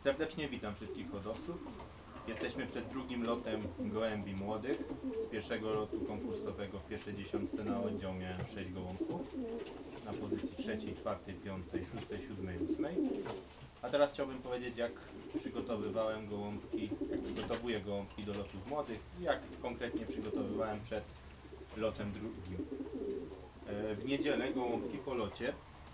Serdecznie witam wszystkich hodowców. Jesteśmy przed drugim lotem gołębi młodych. Z pierwszego lotu konkursowego w pierwszej dziesiątce na oddział miałem 6 gołąbków. Na pozycji 3, 4, 5, 6, 7, 8. A teraz chciałbym powiedzieć, jak przygotowywuję gołąbki do lotów młodych i jak konkretnie przygotowywałem przed lotem drugim. W niedzielę gołąbki po locie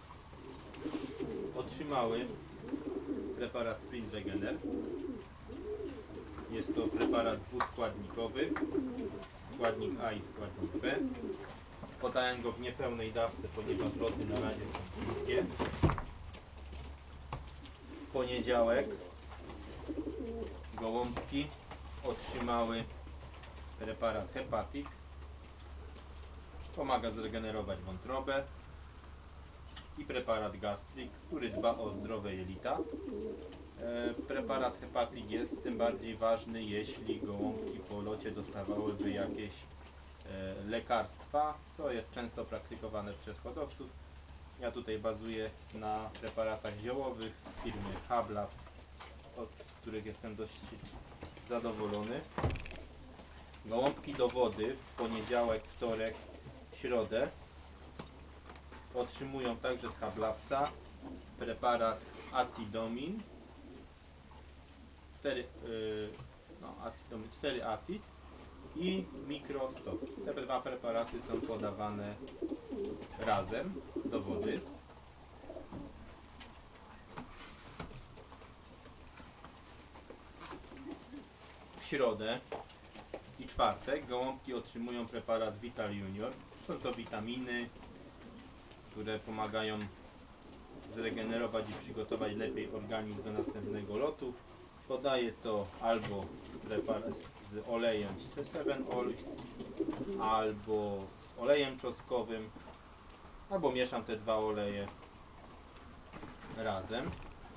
otrzymały preparat Sprint Regener. Jest to preparat dwuskładnikowy, składnik A i składnik B. Podałem go w niepełnej dawce, ponieważ loty na razie są krótkie. W poniedziałek gołąbki otrzymały preparat Hepatic. Pomaga zregenerować wątrobę. I preparat Gastric, który dba o zdrowe jelita. Preparat Hepatic jest tym bardziej ważny, jeśli gołąbki po locie dostawałyby jakieś lekarstwa, co jest często praktykowane przez hodowców. Ja tutaj bazuję na preparatach ziołowych firmy Hablabs, od których jestem dość zadowolony. Gołąbki do wody w poniedziałek, wtorek, środę otrzymują także z Hablabsa preparat Acidomin 4 acid i Microstop. Te dwa preparaty są podawane razem do wody. W środę i czwartek gołąbki otrzymują preparat Vital Junior. Są to witaminy, które pomagają zregenerować i przygotować lepiej organizm do następnego lotu. Podaję to albo z olejem C7 Oils, albo z olejem czosnkowym, albo mieszam te dwa oleje razem.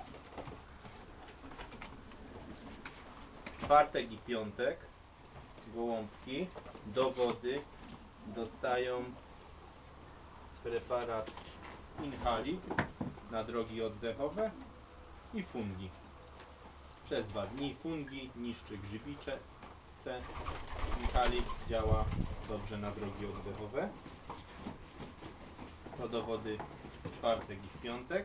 W czwartek i piątek gołąbki do wody dostają preparat Inhalik na drogi oddechowe i fungi. Przez 2 dni fungi niszczy grzybice. Inhalik działa dobrze na drogi oddechowe. To do wody w czwartek i w piątek.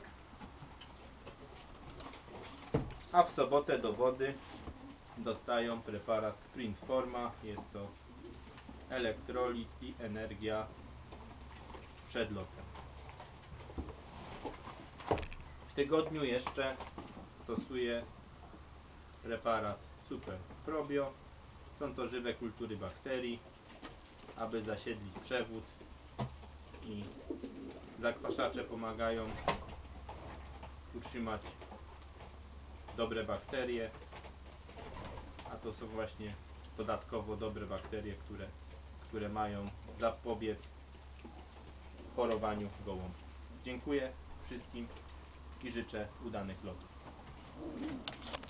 A w sobotę do wody dostają preparat Sprint Forma. Jest to elektrolit i energia przed lotem. W tygodniu jeszcze stosuję preparat Super Probio. Są to żywe kultury bakterii, aby zasiedlić przewód, i zakwaszacze pomagają utrzymać dobre bakterie, a to są właśnie dodatkowo dobre bakterie, które mają zapobiec chorowaniu gołąbków. Dziękuję wszystkim i życzę udanych lotów.